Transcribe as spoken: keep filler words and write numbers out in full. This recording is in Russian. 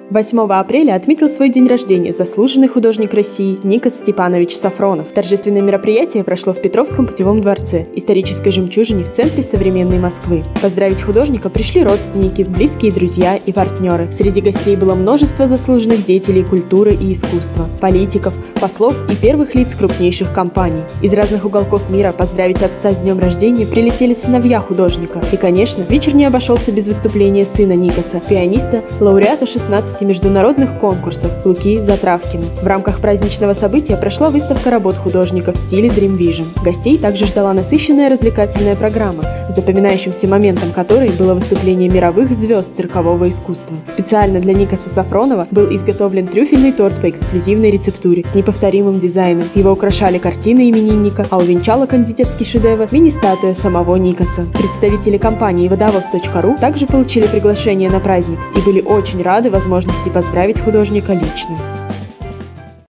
восьмого апреля отметил свой день рождения заслуженный художник России Никос Степанович Сафронов. Торжественное мероприятие прошло в Петровском путевом дворце, исторической жемчужине в центре современной Москвы. Поздравить художника пришли родственники, близкие друзья и партнеры. Среди гостей было множество заслуженных деятелей культуры и искусства, политиков, послов и первых лиц крупнейших компаний. Из разных уголков мира поздравить отца с днем рождения прилетели сыновья художника. И, конечно, вечер не обошелся без выступления сына Никоса, пианиста, лауреата шестнадцати международных конкурсов Луки Затравкина. В рамках праздничного события прошла выставка работ художника в стиле Dream Vision. Гостей также ждала насыщенная развлекательная программа, запоминающимся моментом которой было выступление мировых звезд циркового искусства. Специально для Никоса Сафронова был изготовлен трюфельный торт по эксклюзивной рецептуре с неповторимым дизайном. Его украшали картины именинника, а увенчала кондитерский шедевр мини-статуя самого Никоса. Представители компании водовоз точка ру также получили приглашение на праздник и были очень рады возможности поздравить художника лично.